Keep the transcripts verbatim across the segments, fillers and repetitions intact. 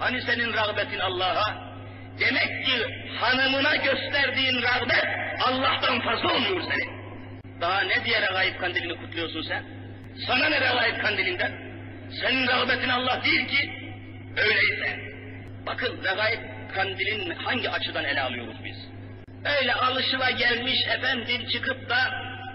Hani senin rağbetin Allah'a? Demek ki hanımına gösterdiğin rağbet Allah'tan fazla oluyor senin. Daha ne diye regaib kandilini kutluyorsun sen? Sana ne regaib kandilinden? Senin rağbetin Allah değil ki. Öyleyse. Bakın regaib kandilin hangi açıdan ele alıyoruz biz? Öyle alışılagelmiş efendim çıkıp da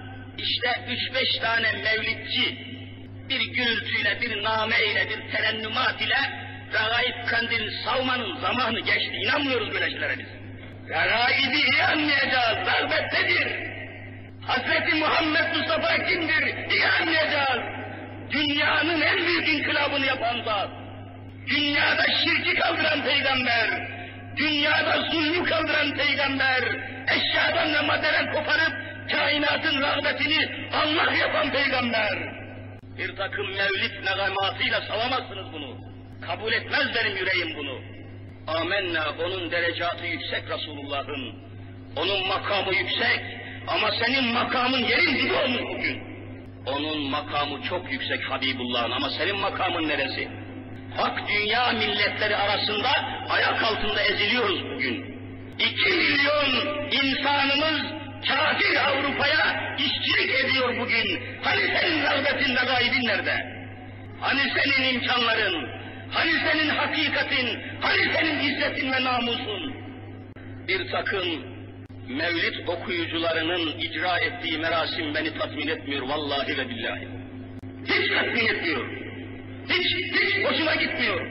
işte üç beş tane mevlidçi bir gürültüyle, bir nameyle, bir terennümat ile regaib kandilini savmanın zamanı geçti. İnanmıyoruz böyle şeylere biz. Regaibi iyi anlayacağız. Rağbet nedir? Hazreti Muhammed Mustafa kimdir? İyi anlayacağız. Dünyanın en büyük inkılabını yapan zat. Dünyada şirki kaldıran peygamber. Dünyada zulmü kaldıran peygamber. Eşyadan ve maddeden koparıp kainatın rağbetini Allah yapan peygamber. Bir takım mevlid negamatıyla savamazsınız bunu. Kabul etmez benim yüreğim bunu. Amenna, onun derecatı yüksek Resulullah'ın. Onun makamı yüksek ama senin makamın yerin dibi olmuş bugün. Onun makamı çok yüksek Habibullah'ın ama senin makamın neresi? Hak dünya milletleri arasında ayak altında eziliyoruz bugün. İki milyon insanımız kafir Avrupa'ya işçilik ediyor bugün. Hani senin rağbetin ve gaybin nerede? Hani senin imkanların? Hani senin hakikatin? Hani senin izzetin ve namusun? Bir takım mevlid okuyucularının icra ettiği merasim beni tatmin etmiyor vallahi ve billahi. Hiç tatmin etmiyor. Hiç, hiç hoşuma gitmiyor.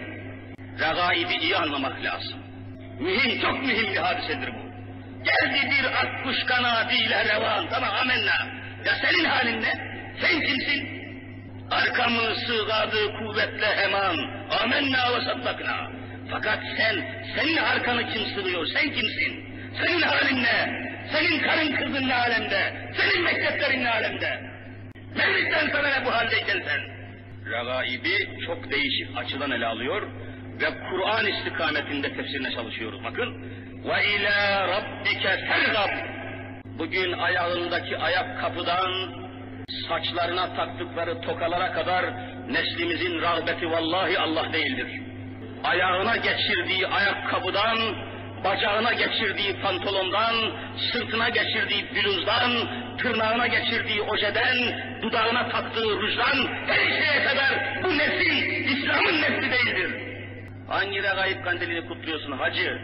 Regaibi iyi anlamak lazım. Mühim, çok mühim bir hadisedir bu. Geldi bir at kuş kanadıyla revan, tamam amenna. Ya senin halin ne? Sen kimsin? Arkamı sığadı kuvvetle hemen, amenna ve saddakna. Fakat sen, senin arkanı kim sığıyor, sen kimsin? Senin halin ne? Senin karın kızın ne alemde? Senin mekteplerin ne alemde? Mevlid'den sana ne bu haldeyken sen? Regaibi çok değişik açıdan ele alıyor ve Kur'an istikametinde tefsirine çalışıyoruz. Bakın, ve ila rabbike fergab. Bugün ayağındaki ayakkabıdan saçlarına taktıkları tokalara kadar neslimizin rağbeti vallahi Allah değildir. Ayağına geçirdiği ayakkabıdan, bacağına geçirdiği pantolondan, sırtına geçirdiği bluzdan, tırnağına geçirdiği ojeden, dudağına taktığı rujdan, her şeye kadar bu nesil İslam'ın nesli değildir. Hangi regaib kandilini kutluyorsun hacı?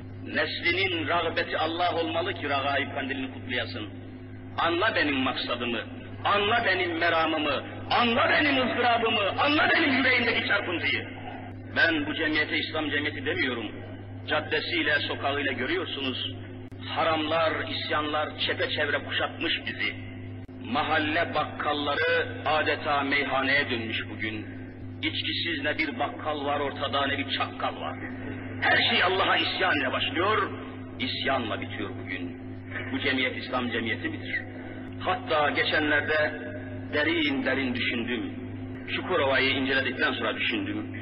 Neslinin rağbeti Allah olmalı ki regaib kandilini kutlayasın. Anla benim maksadımı, anla benim meramımı, anla benim ızdırabımı, anla benim yüreğimdeki çarpıntıyı. Ben bu cemiyete İslam cemiyeti demiyorum. Caddesiyle, sokağıyla görüyorsunuz. Haramlar, isyanlar çepeçevre kuşatmış bizi. Mahalle bakkalları adeta meyhaneye dönmüş bugün. İçkisiz ne bir bakkal var ortada ne bir çakkal var. Her şey Allah'a isyan ile başlıyor, isyanla bitiyor bugün. Bu cemiyet İslam cemiyeti midir? Hatta geçenlerde derin derin düşündüm. Çukurova'yı inceledikten sonra düşündüm.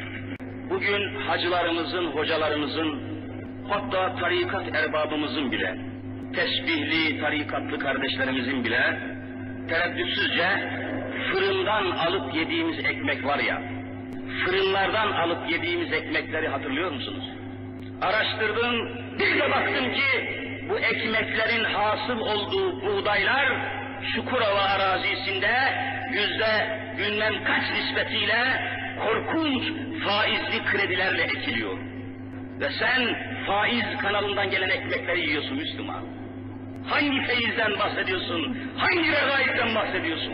Bugün hacılarımızın, hocalarımızın, hatta tarikat erbabımızın bile, tesbihli tarikatlı kardeşlerimizin bile, tereddütsüzce fırından alıp yediğimiz ekmek var ya, fırınlardan alıp yediğimiz ekmekleri hatırlıyor musunuz? Araştırdım, bir de baktım ki, bu ekmeklerin hasıl olduğu buğdaylar, Çukurova arazisinde yüzde bilmem kaç nispetiyle korkunç faizli kredilerle ekiliyor. Ve sen faiz kanalından gelen ekmekleri yiyorsun Müslüman. Hangi feyizden bahsediyorsun? Hangi regaipten bahsediyorsun?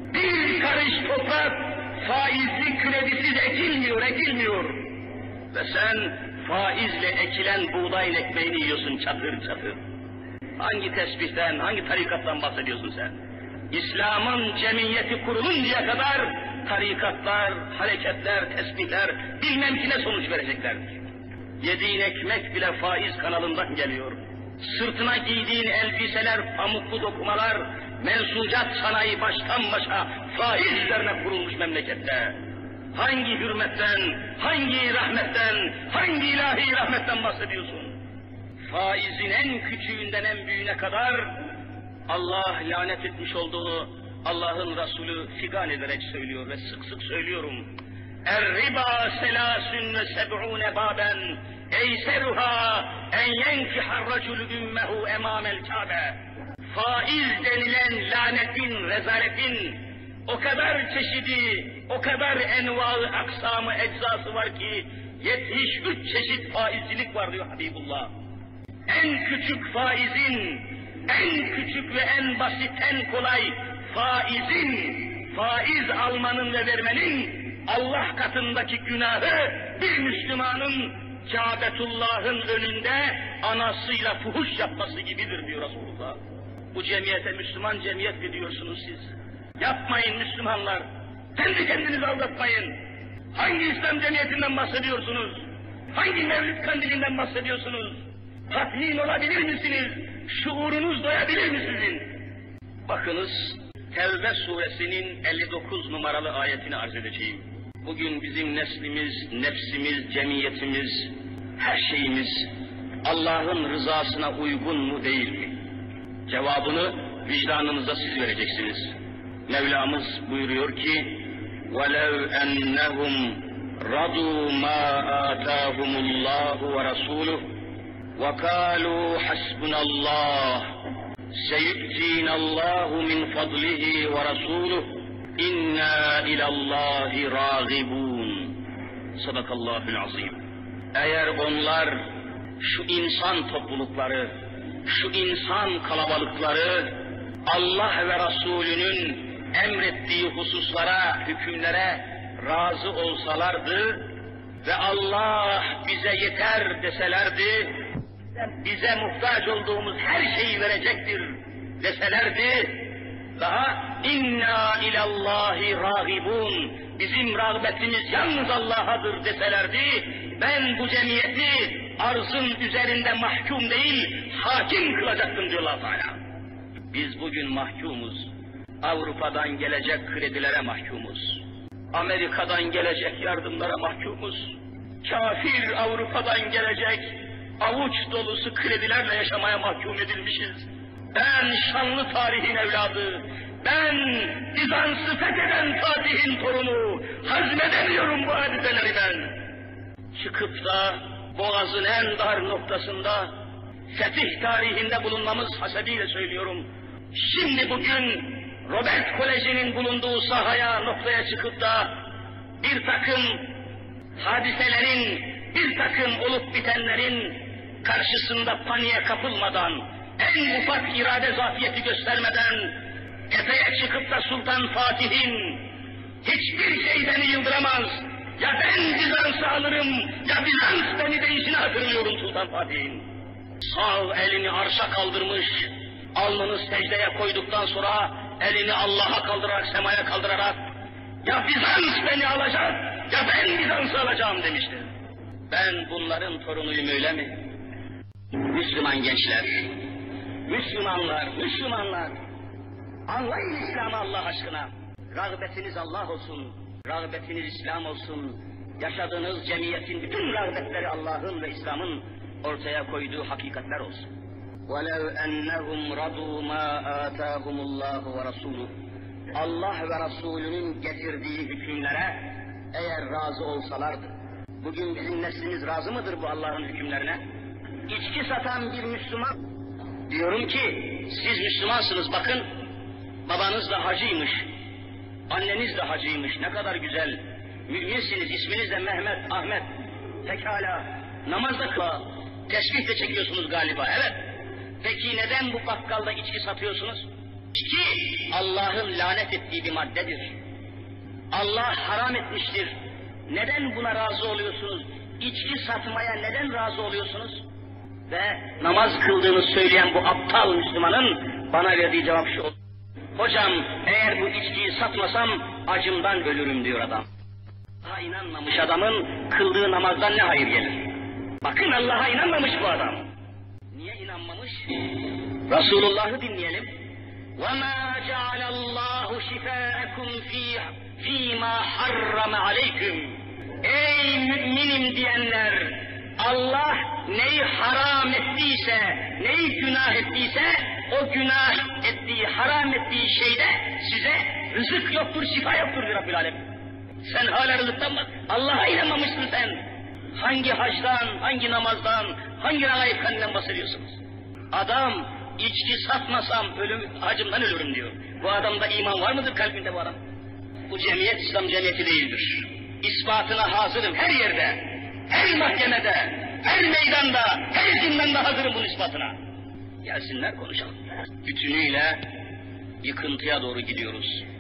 Bir karış toprak faizli kredisiz ekilmiyor, ekilmiyor. Ve sen faizle ekilen buğdayın ekmeğini yiyorsun çatır çatır. Hangi tesbihten, hangi tarikattan bahsediyorsun sen? İslam'ın cemiyeti kuruluncaya kadar tarikatlar, hareketler, tesbihler bilmem ki ne sonuç vereceklerdir. Yediğin ekmek bile faiz kanalından geliyor. Sırtına giydiğin elbiseler, pamuklu dokumalar, mensucat sanayi baştan başa faiz üzerine kurulmuş memlekette. Hangi hürmetten, hangi rahmetten, hangi ilahi rahmetten bahsediyorsun? Faizin en küçüğünden en büyüğüne kadar Allah lanet etmiş olduğunu Allah'ın Resulü figan ederek söylüyor ve sık sık söylüyorum. Er-riba selâsün ve seb'ûne bâben eyseruhâ en yenkihar raculu ümmehu emâmel Kâbe. Faiz denilen lanetin, rezaletin o kadar çeşidi, o kadar enva-ı aksamı, eczası var ki yetmiş üç çeşit faizcilik var diyor Habibullah. En küçük faizin, en küçük ve en basit, en kolay faizin, faiz almanın ve vermenin Allah katındaki günahı bir Müslümanın Kâbetullah'ın önünde anasıyla fuhuş yapması gibidir diyor Resulullah. Bu cemiyete Müslüman cemiyet mi diyorsunuz siz? Yapmayın Müslümanlar, kendi kendinizi aldatmayın. Hangi İslam cemiyetinden bahsediyorsunuz? Hangi Mevlid kandilinden bahsediyorsunuz? Tatmin olabilir misiniz? Şuurunuz doyabilir mi sizin? Bakınız, Tevbe suresinin elli dokuz numaralı ayetini arz edeceğim. Bugün bizim neslimiz, nefsimiz, cemiyetimiz, her şeyimiz Allah'ın rızasına uygun mu değil mi? Cevabını vicdanınıza siz vereceksiniz. Mevlamız buyuruyor ki وَلَوْ أَنَّهُمْ رَضُوا مَا آتَاهُمُ اللّٰهُ وَرَسُولُهُ وَقَالُوا حَسْبُنَا اللّٰهُ سَيُؤْتِينَ اللّٰهُ مِنْ فَضْلِهِ وَرَسُولُهُ اِنَّا اِلَى اللّٰهِ رَاغِبُونَ. Sadakallahül azim. Eğer onlar, şu insan toplulukları, şu insan kalabalıkları Allah ve Resulünün emrettiği hususlara, hükümlere razı olsalardı ve Allah bize yeter deselerdi, bize muhtaç olduğumuz her şeyi verecektir deselerdi, daha inna ilallahi ragibun, bizim rağbetimiz yalnız Allah'adır deselerdi, ben bu cemiyeti arzın üzerinde mahkum değil, hakim kılacaktım diyor Allah Teala. Biz bugün mahkumuz. Avrupa'dan gelecek kredilere mahkumuz. Amerika'dan gelecek yardımlara mahkumuz. Kafir Avrupa'dan gelecek avuç dolusu kredilerle yaşamaya mahkum edilmişiz. Ben şanlı tarihin evladı, ben Bizans'ı fetheden Fatih'in torunu, hazmedemiyorum bu hadiseleri ben. Çıkıp da Boğaz'ın en dar noktasında fetih tarihinde bulunmamız hasebiyle söylüyorum. Şimdi bugün Robert Koleji'nin bulunduğu sahaya, noktaya çıkıp da bir takım hadiselerin, bir takım olup bitenlerin karşısında paniğe kapılmadan, en ufak irade zafiyeti göstermeden, tepeye çıkıp da Sultan Fatih'in hiçbir şey beni yıldıramaz, ya ben Bizans'ı alırım, ya Bizans beni değişini hatırlıyorum Sultan Fatih'in. Sağ elini arşa kaldırmış, alnını secdeye koyduktan sonra elini Allah'a kaldırarak, semaya kaldırarak, ya Bizans beni alacak, ya ben Bizans'ı alacağım demişti. Ben bunların torunuyum öyle mi? Müslüman gençler, Müslümanlar, Müslümanlar, anlayın İslam'ı Allah aşkına. Rağbetiniz Allah olsun, rağbetiniz İslam olsun, yaşadığınız cemiyetin bütün rağbetleri Allah'ın ve İslam'ın ortaya koyduğu hakikatler olsun. وَلَوْ أَنَّهُمْ رَضُوا مَا آتَاهُمُ اللّٰهُ وَرَسُولُهُ Allah ve Resulünün getirdiği hükümlere eğer razı olsalardı, bugün bizim neslimiz razı mıdır bu Allah'ın hükümlerine? İçki satan bir Müslüman, diyorum ki siz Müslümansınız bakın, babanız da hacıymış, anneniz de hacıymış, ne kadar güzel, müminsiniz, isminiz de Mehmet, Ahmet, pekala, namazda kıla, tesbih de çekiyorsunuz galiba, evet. Peki neden bu bakkalda içki satıyorsunuz? İçki Allah'ın lanet ettiği bir maddedir. Allah haram etmiştir. Neden buna razı oluyorsunuz? İçki satmaya neden razı oluyorsunuz? Ve namaz kıldığını söyleyen bu aptal Müslümanın bana verdiği cevap şu: hocam eğer bu içkiyi satmasam acımdan ölürüm diyor adam. Allah'a inanmamış adamın kıldığı namazdan ne hayır gelir? Bakın Allah'a inanmamış bu adam. Niye inanmamış? Resulullah'ı dinleyelim. وَمَا جَعَلَ اللّٰهُ شِفَاءَكُمْ ف۪ي مَا حَرَّمَ عَلَيْكُمْ. Ey müminim diyenler, Allah neyi haram ettiyse, neyi günah ettiyse, o günah ettiği, haram ettiği şeyde size rızık yoktur, şifa yoktur diyor Rabbil Alem. Sen hala rızıktan bak. Allah'a inanmamışsın sen. Hangi hacdan, hangi namazdan, hangi regaib kandilinden bahsediyorsunuz? Adam, içki satmasam ölüm, acımdan ölürüm diyor. Bu adamda iman var mıdır kalbinde bu adam? Bu cemiyet İslam cemiyeti değildir. İspatına hazırım her yerde, her mahkemede, her meydanda, her zindanda hazırım bunun ispatına. Gelsinler konuşalım. Bütünüyle yıkıntıya doğru gidiyoruz.